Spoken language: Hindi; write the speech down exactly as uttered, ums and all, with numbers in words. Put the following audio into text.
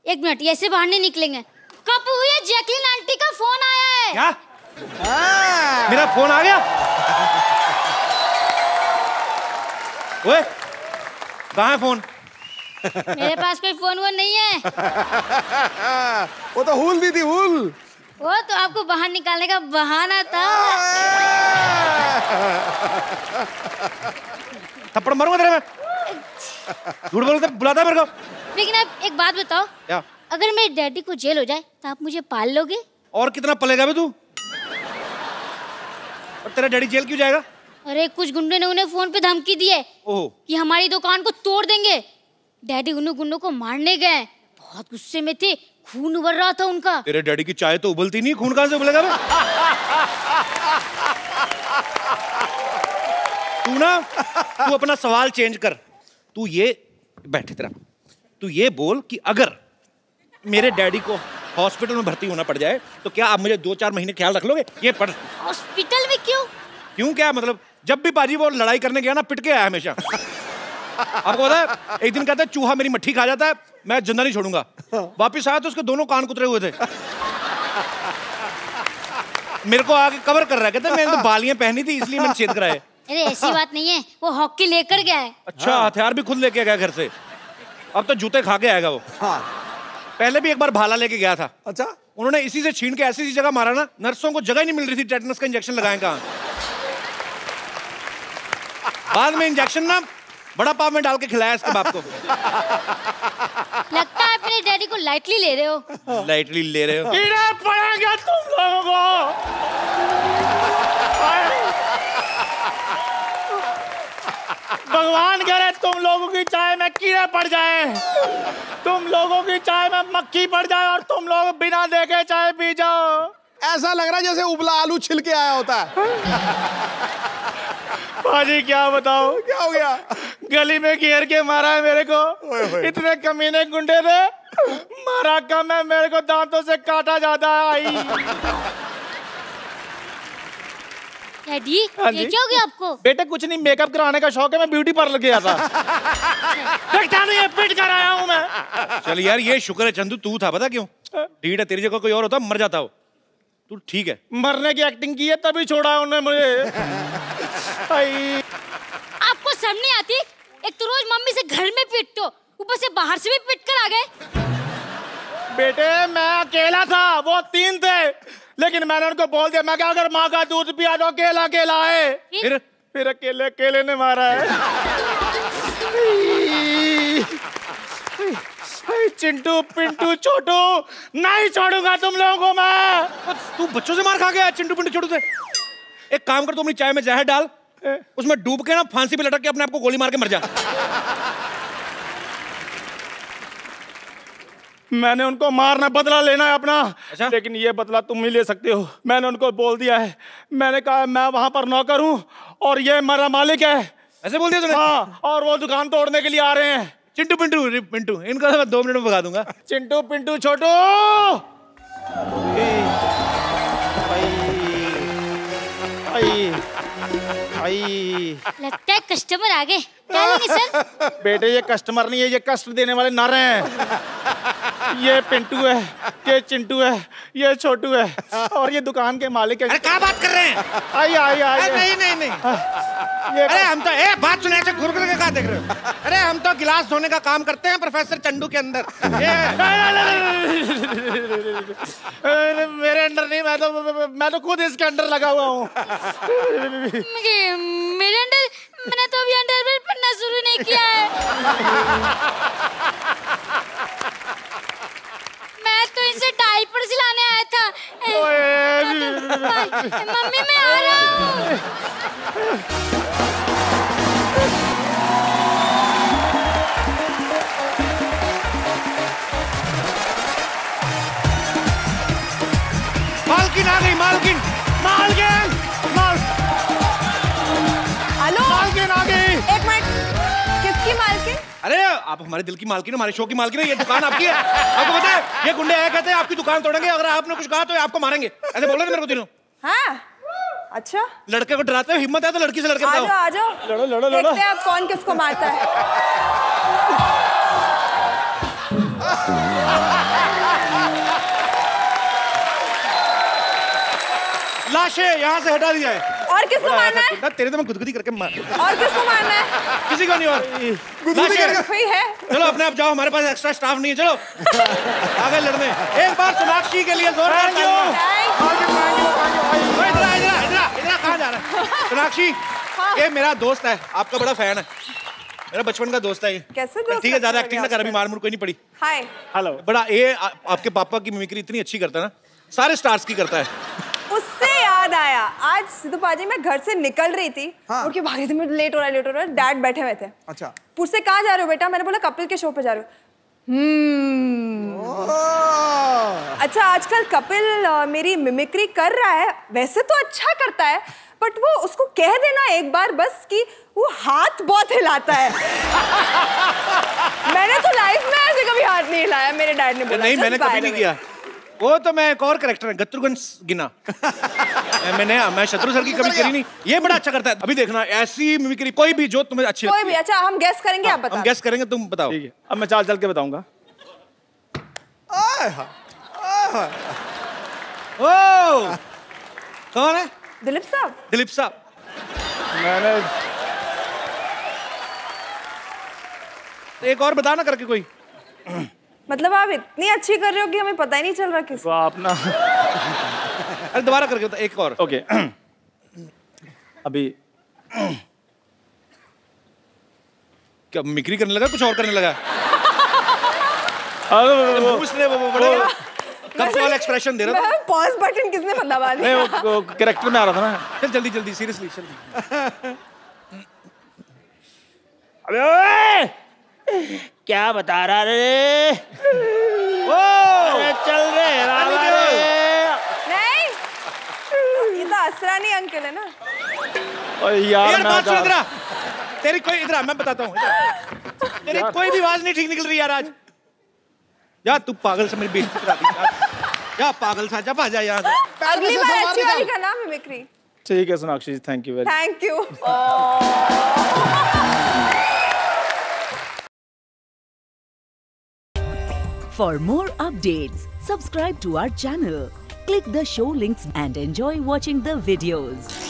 एक मिनट, ऐसे बाहर नहीं निकलेंगे। कब हुई है? जैकलिन आंटी का फोन आया है। क्या? मेरा फोन आ गया? ओए, कहाँ है फोन? मेरे पास कोई फोन वोन नहीं है। वो तो हुल दी थी, हुल। वो तो आपको बाहर निकालने का बहाना था। थप्पड़ मारूंगा तेरे में। झूठ बोलते बुलाता है मेरे को। लेकिन आप एक बात बताओ, क्या? अगर मेरे डैडी को जेल हो जाए तो आप मुझे पाल लोगे? और कितना पलेगा बे तू? और तेरा डैडी जेल क्यों जाएगा? अरे कुछ गुंडे ने उन्हें फोन पे धमकी दी है कि हमारी दुकान को तोड़ देंगे। डैडी उन गुंडों को मारने गए, बहुत गुस्से में थे, खून उबल रहा था उनका। तेरे डैडी की चाय तो उबलती नहीं, खून कहां से उबलेगा बे? तू ना, तू अपना सवाल चेंज कर। तू ये बैठे तेरा तू ये बोल कि अगर मेरे डैडी को हॉस्पिटल में भर्ती होना पड़ जाए तो क्या आप मुझे दो चार महीने ख्याल रख लोगे? ये पढ़। हॉस्पिटल में क्यों? क्यों क्या मतलब? जब भी बाजी वो लड़ाई करने गया ना, पिट के आया हमेशा। आपको पता है, एक दिन कहता है चूहा मेरी मट्ठी खा जाता है, मैं जिंदा नहीं छोड़ूंगा। वापिस आया तो उसके दोनों कान कुतरे हुए थे। मेरे को आके कवर कर रहा है, कहता है मैंने तो बालियां पहनी थी इसलिए मैंने छेद कराए। अरे ऐसी बात नहीं है, वो हॉकी लेकर गया है। अच्छा, हथियार भी खुद लेके गया घर से। अब तो जूते खा के आएगा वो। हाँ। पहले भी एक बार भाला लेके गया था। अच्छा, उन्होंने इसी से छीन के ऐसी ऐसी जगह मारा ना, नर्सों को जगह ही नहीं मिल रही थी टेटनस का इंजेक्शन लगाएं कहाँ। बाद में इंजेक्शन ना बड़ा पाव में डाल के खिलाया इसके बाप को। लगता है अपने डैडी को लाइटली ले रहे हो। लाइटली ले रहे हो? कीड़े पड़ेंगे तुम लोगों को। भगवान करे तुम लोगों की चाय में कीड़े पड़ जाए, तुम लोगों की चाय में मक्खी पड़ जाए और तुम लोग बिना देखे चाय पी जाओ। ऐसा लग रहा है जैसे उबला आलू छिल के आया होता है। भाजी क्या बताओ, क्या हो गया? गली में घेर के मारा है मेरे को। इतने कमीने गुंडे थे, मारा कम है, मेरे को दांतों से काटा जाता है। आई डैडी, ये क्या हो गया आपको? बेटे कुछ नहीं, मेकअप कराने का शौक है, मैं ब्यूटी पार्लर गया था। देखता नहीं है, पिट कर आया हूँ मैं। चल यार, ये शुक्र है चंदू तू था। पता क्यों? ठीक है, तेरी जगह कोई और होता मर जाता हो। तू ठीक है। मरने की एक्टिंग की है तभी छोड़ा उन्होंने मुझे। आपको शर्म नहीं आती? एक तो रोज मम्मी से घर में पीटते हो, ऊपर से बाहर से भी पीट कर आ गए। बेटे मैं अकेला था, वो तीन थे, लेकिन मैंने उनको बोल दिया, मैं क्या अगर माँ का दूध पिया दो, अकेला अकेला है। फिर फिर अकेले अकेले ने मारा है। चिंटू पिंटू छोटू, नहीं छोड़ूंगा तुम लोगों को मैं। तू बच्चों से मार खा गया चिंटू पिंटू छोटू से? एक काम कर, तू अपनी चाय में जहर डाल, उसमें डूब के ना फांसी पे लटक के अपने आप को गोली मार के मर जा। मैंने उनको मारना बदला लेना है अपना। अच्छा? लेकिन ये बदला तुम ही ले सकते हो। मैंने उनको बोल दिया है, मैंने कहा मैं वहां पर नौकर हूँ और ये मेरा मालिक है। ऐसे बोल दिया तूने? हाँ, और वो दुकान तोड़ने के लिए आ रहे हैं। चिंटू पिंटू पिंटू इनको मैं दो मिनट में भगा दूंगा। चिंटू पिंटू छोटू। आई, आई। लगता है कस्टमर आ गए। क्या लेंगे सर? बेटे ये कस्टमर नहीं है, ये कष्ट देने वाले नर हैं। ये पिंटू है, ये चिंटू है, ये छोटू है और ये दुकान के मालिक है। अरे क्या बात कर रहे हैं? आई आई आई। नहीं नहीं नहीं। ये अरे हम तो ए बात सुने ऐसे घुर घुर के क्या देख रहे हो? अरे हम तो गिलास धोने का काम करते हैं प्रोफेसर चंदू के अंदर। ये मेरे अंदर नहीं, मैं तो मैं तो खुद इसके अंदर लगा हुआ हूँ। मेरे अंदर? मैंने तो अभी अंडरवेयर पहनना शुरू नहीं किया है। मैं तो इनसे डायपर सिलाने आया था। मम्मी मैं आ रहा हूँ। मालकिन आ गई, मालकिन मालकिन माल हेलो, मालकिन आ गई। एक मिनट, किसकी मालकिन? अरे आप हमारे दिल की मालकिन, हमारे शो की मालकिन है। ये दुकान आपकी है। आपको पता है ये गुंडे आए कहते हैं आपकी दुकान तोड़ेंगे, अगर आपने कुछ कहा तो आपको मारेंगे। ऐसे बोल रहे थे मेरे को तीनों। हाँ, अच्छा। लड़के को डराते हो, हिम्मत है तो लड़की से लड़के आ जाओ, बताओ। आ जाओ, लड़ो लड़ो लड़ो। देखते हैं अब कौन किसको मारता है। लाशें यहाँ से हटा दिया है। और किसको मारना है? तेरे तो मैं गुदगुदी करके मार। और किसको मारना है? किसी को नहीं और। गुदगुदी करके कोई है? चलो अपने आप जाओ, हमारे पास एक्स्ट्रा स्टाफ नहीं है, चलो आगे लड़ने। एक बार सोनाक्षी के लिए जोरदार तालियां। इधर इधर इधर इधर कहाँ जा रहा है? सोनाक्षी ये मेरा दोस्त है, आपका बड़ा फैन है, मेरा बचपन का दोस्त है ये। कैसे दोस्त? ठीक है, ज्यादा एक्टिंग ना कर, अभी मार मुर कोई नहीं पड़ी। Hi hello. बड़ा ये आ, आपके पापा की मिमिक्री इतनी अच्छी करता है ना, सारे स्टार्स की करता है। उससे याद आया, आज सिद्धू पाजी मैं घर से निकल रही थी, हाँ। उठ के भाग रही थी, मैं लेट हो रहा है लेट हो रहा है, डैड बैठे हुए थे। अच्छा। पूछते कहाँ जा रहे हो बेटा? मैंने बोला कपिल के शो पे जा रहे हो। हम्म अच्छा, आजकल कपिल आ, मेरी मिमिक्री कर रहा है, वैसे तो अच्छा करता है, बट वो उसको कह देना एक बार बस कि वो हाथ बहुत हिलाता है। मैंने तो लाइफ में ऐसे कभी हाथ नहीं हिलाया, मेरे डैड ने बोला। नहीं मैंने कभी नहीं किया, वो तो मैं एक और कैरेक्टर है, गत्रुगन गिना। मैंने मैं शत्रु सर की कभी करी नहीं, ये बड़ा अच्छा करता है। अभी देखना ऐसी मिमिक्री कोई भी जो तुम्हें अच्छी कोई भी। अच्छा हम गेस करेंगे, आप बताओ। हम गेस करेंगे, तुम बताओ। ठीक है, अब मैं चाल चल के बताऊंगा। ओ कौन है? दिलीप साहब। दिलीप साहब। मैंने एक और बता ना करके कोई। मतलब आप इतनी अच्छी कर रहे हो कि हमें पता ही नहीं चल रहा किस। तो आप ना अरे दोबारा करके बता, एक और। ओके अभी क्या मिमिक्री करने लगा, कुछ और करने लगा? उसने वो बड़ा कब वाला एक्सप्रेशन दे रहा था। पॉज बटन किसने दबा दिया? नहीं वो कैरेक्टर में आ रहा था ना। चल जल्दी जल्दी, सीरियसली जल्दी। अबे ओए क्या बता रहा रे? ओ अरे चल रे रामा रे। नहीं, ये तो असरानी अंकल है ना। ओए यार यार मैं बात सुन, तो- इधर तेरी कोई इधर मैं बताता हूँ, तेरी कोई भी आवाज नहीं ठीक निकल रही यार आज। या तू पागल से मेरी बेइज्जती करा दी यार। या पागल सा, जा भाजा यहाँ से। अगली बार अच्छी वाली का नाम मिमिक्री। ठीक है Sonakshi ji, thank you very. Thank you. For more updates, subscribe to our channel, click the show links and enjoy watching the videos.